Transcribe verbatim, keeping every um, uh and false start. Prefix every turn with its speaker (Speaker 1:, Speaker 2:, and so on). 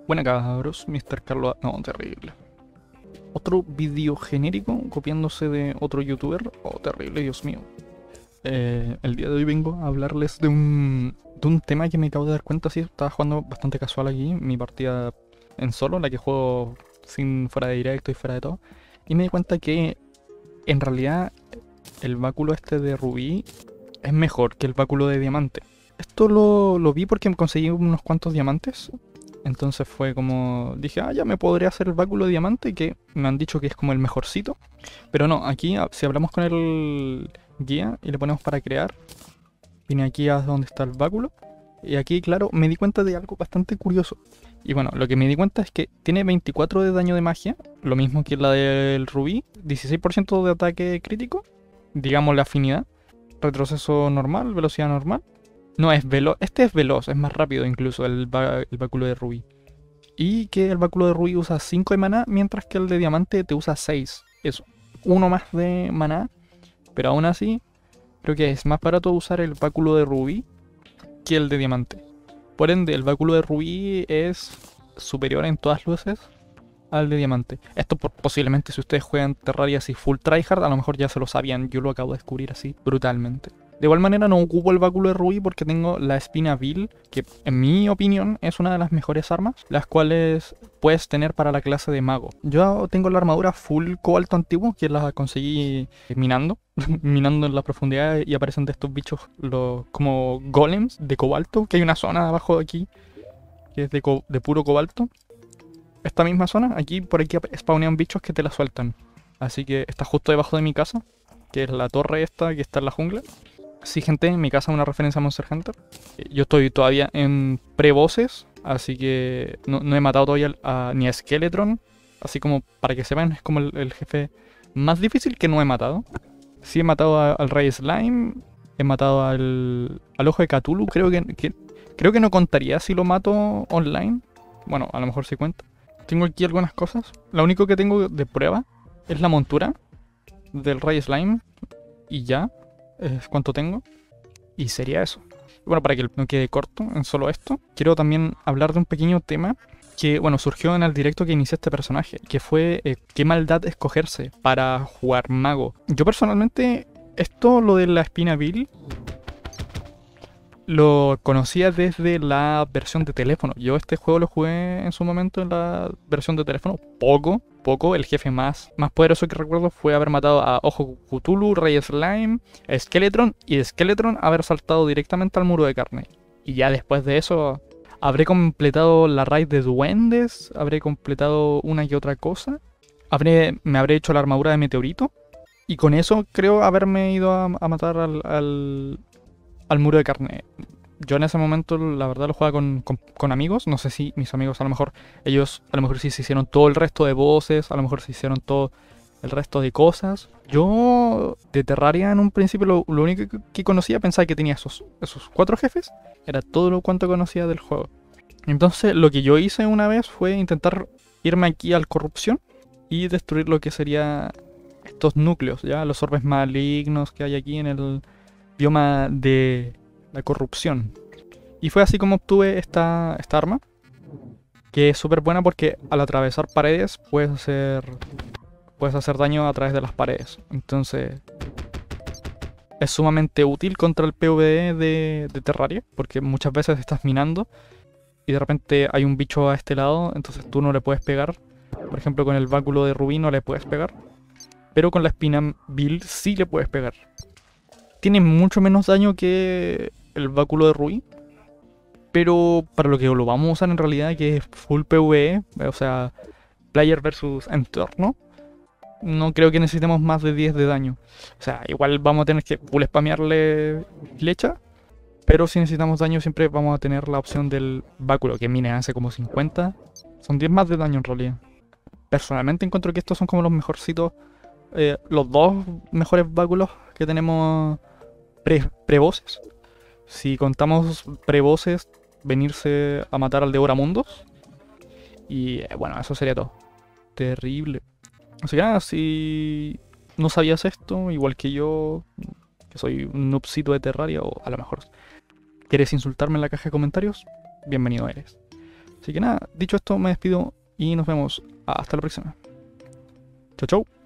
Speaker 1: Buena cabros, mister Carlos... No, terrible. Otro vídeo genérico copiándose de otro youtuber. Oh, terrible, Dios mío. Eh, el día de hoy vengo a hablarles de un, de un tema que me acabo de dar cuenta. Sí, estaba jugando bastante casual aquí, mi partida en solo, la que juego sin fuera de directo y fuera de todo. Y me di cuenta que en realidad el báculo este de rubí es mejor que el báculo de diamante. Esto lo, lo vi porque me conseguí unos cuantos diamantes. Entonces fue como... Dije, ah, ya me podré hacer el báculo de diamante, que me han dicho que es como el mejorcito. Pero no, aquí si hablamos con el guía y le ponemos para crear, vine aquí a donde está el báculo. Y aquí, claro, me di cuenta de algo bastante curioso. Y bueno, lo que me di cuenta es que tiene veinticuatro de daño de magia, lo mismo que la del rubí, dieciséis por ciento de ataque crítico, digamos la afinidad, retroceso normal, velocidad normal. No, es veloz, este es veloz, es más rápido incluso el, el báculo de rubí. Y que el báculo de rubí usa cinco de maná, mientras que el de diamante te usa seis. Eso, uno más de maná, pero aún así creo que es más barato usar el báculo de rubí que el de diamante. Por ende, el báculo de rubí es superior en todas luces al de diamante. Esto por, posiblemente si ustedes juegan Terraria así full tryhard, a lo mejor ya se lo sabían, yo lo acabo de descubrir así brutalmente. De igual manera no ocupo el báculo de rubí porque tengo la espina vil, que en mi opinión es una de las mejores armas, las cuales puedes tener para la clase de mago. Yo tengo la armadura full cobalto antiguo, que la conseguí minando, minando en la profundidad, y aparecen de estos bichos los, como golems de cobalto, que hay una zona abajo de aquí que es de, co de puro cobalto. Esta misma zona, aquí por aquí spawnean bichos que te la sueltan. Así que está justo debajo de mi casa, que es la torre esta que está en la jungla. Sí, gente, mi casa es una referencia a Monster Hunter. Yo estoy todavía en pre-bosses, así que no, no he matado todavía a, ni a Skeletron. Así como, para que sepan, es como el, el jefe más difícil que no he matado. Sí he matado a, al Rey Slime, he matado al, al Ojo de Cthulhu. Creo que, que, creo que no contaría si lo mato online. Bueno, a lo mejor sí cuenta. Tengo aquí algunas cosas. Lo único que tengo de prueba es la montura del Rey Slime. Y ya. Es cuánto tengo. Y sería eso. Bueno, para que no quede corto en solo esto, quiero también hablar de un pequeño tema que, bueno, surgió en el directo que inicié este personaje, que fue eh, qué maldad escogerse para jugar mago. Yo personalmente, esto, lo de la espina vil, lo conocía desde la versión de teléfono. Yo este juego lo jugué en su momento en la versión de teléfono, poco. Poco, el jefe más, más poderoso que recuerdo fue haber matado a Ojo Cthulhu, Rey Slime, Skeletron, y de Skeletron haber saltado directamente al muro de carne. Y ya después de eso habré completado la raid de duendes, habré completado una y otra cosa, habré, me habré hecho la armadura de meteorito, y con eso creo haberme ido a, a matar al, al, al muro de carne. Yo en ese momento, la verdad, lo jugaba con, con, con amigos. No sé si mis amigos, a lo mejor, ellos, a lo mejor sí se hicieron todo el resto de voces, a lo mejor se hicieron todo el resto de cosas. Yo, de Terraria, en un principio, lo, lo único que, que conocía, pensaba que tenía esos, esos cuatro jefes. Era todo lo cuanto conocía del juego. Entonces, lo que yo hice una vez fue intentar irme aquí al corrupción y destruir lo que sería estos núcleos, ya los orbes malignos que hay aquí en el bioma de la corrupción. Y fue así como obtuve esta, esta arma, que es súper buena porque al atravesar paredes puedes hacer puedes hacer daño a través de las paredes. Entonces es sumamente útil contra el PvE de, de Terraria, porque muchas veces estás minando y de repente hay un bicho a este lado, entonces tú no le puedes pegar. Por ejemplo, con el báculo de rubí no le puedes pegar, pero con la espina vil sí le puedes pegar. Tiene mucho menos daño que el báculo de rubí, pero para lo que lo vamos a usar en realidad, que es full PvE, o sea, player versus entorno, no creo que necesitemos más de diez de daño. O sea, igual vamos a tener que full spamearle flecha, pero si necesitamos daño siempre vamos a tener la opción del báculo, que mine hace como cincuenta, son diez más de daño en realidad. Personalmente encuentro que estos son como los mejorcitos, eh, los dos mejores báculos que tenemos pre-voces. Pre Si contamos pre-voces, venirse a matar al Devoramundos. Y eh, bueno, eso sería todo. Terrible. Así que nada, si no sabías esto, igual que yo, que soy un noobcito de Terraria, o a lo mejor quieres insultarme en la caja de comentarios, bienvenido eres. Así que nada, dicho esto, me despido y nos vemos hasta la próxima. Chau, chau.